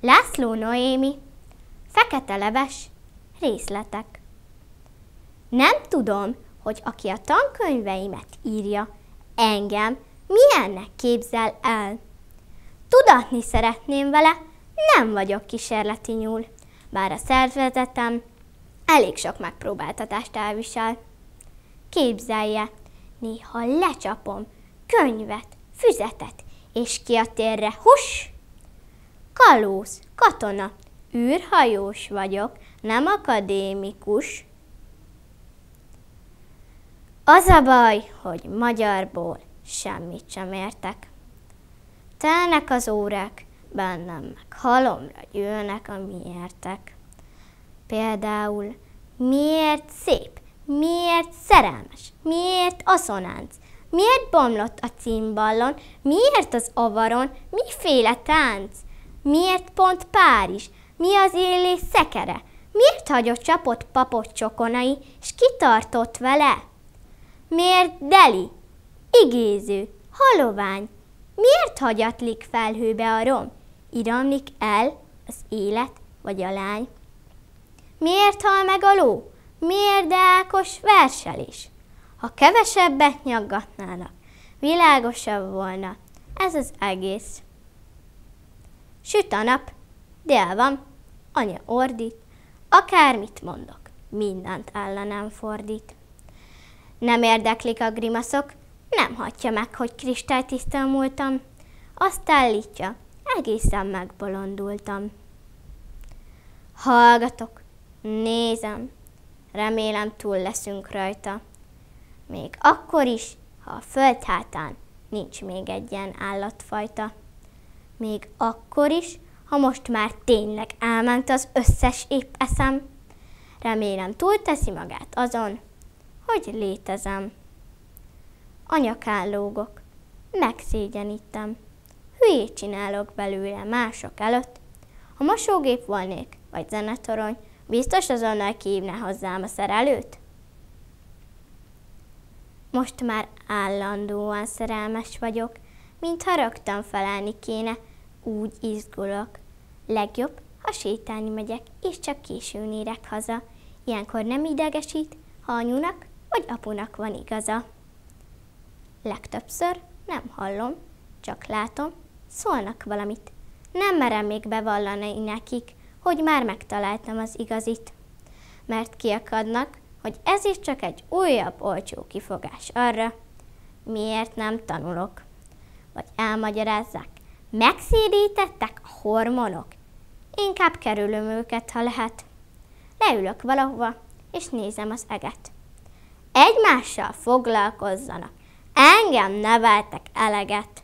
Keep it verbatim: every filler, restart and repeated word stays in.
László Noémi, fekete leves, részletek. Nem tudom, hogy aki a tankönyveimet írja, engem milyennek képzel el. Tudatni szeretném vele, nem vagyok kísérleti nyúl, bár a szervezetem elég sok megpróbáltatást elvisel. Képzelje, néha lecsapom könyvet, füzetet, és ki a térre, huss! Kalóz, katona, űrhajós vagyok, nem akadémikus. Az a baj, hogy magyarból semmit sem értek. Telnek az órák, bennem meg halomra gyűlnek a miértek. Például, miért szép, miért szerelmes, miért aszonánc, miért bomlott a címballon, miért az avaron, miféle tánc, miért pont Párizs, mi az illés szekere, miért hagyott csapott papot csokonai, s kitartott vele? Miért Deli, igéző, halovány, miért hagyatlik felhőbe a rom, iramlik el az élet vagy a lány? Miért hal meg a ló, miért deákos verselés? Ha kevesebbet nyaggatnának, világosabb volna ez az egész. Süt a nap, dél van, anya ordít, akármit mondok, mindent ellenem fordít. Nem érdeklik a grimaszok, nem hagyja meg, hogy kristálytisztán múltam, azt állítja, egészen megbolondultam. Hallgatok, nézem, remélem túl leszünk rajta. Még akkor is, ha a föld hátán nincs még egy ilyen állatfajta. Még akkor is, ha most már tényleg elment az összes épp eszem. Remélem túlteszi magát azon, hogy létezem. Anyakán lógok, megszégyenítem. Hülyét csinálok belőle mások előtt. Ha mosógép volnék, vagy zenetorony, biztos azonnal kihívná hozzám a szerelőt? Most már állandóan szerelmes vagyok, mintha rögtön felállni kéne, úgy izgulok. Legjobb, ha sétálni megyek, és csak későn érek haza. Ilyenkor nem idegesít, ha anyunak vagy apunak van igaza. Legtöbbször nem hallom, csak látom, szólnak valamit. Nem merem még bevallani nekik, hogy már megtaláltam az igazit. Mert kiakadnak, hogy ez is csak egy újabb olcsó kifogás arra, miért nem tanulok. Vagy elmagyarázzák, megszédítettek a hormonok. Inkább kerülöm őket, ha lehet. Leülök valahova, és nézem az eget. Egymással foglalkozzanak, engem neveltek eleget.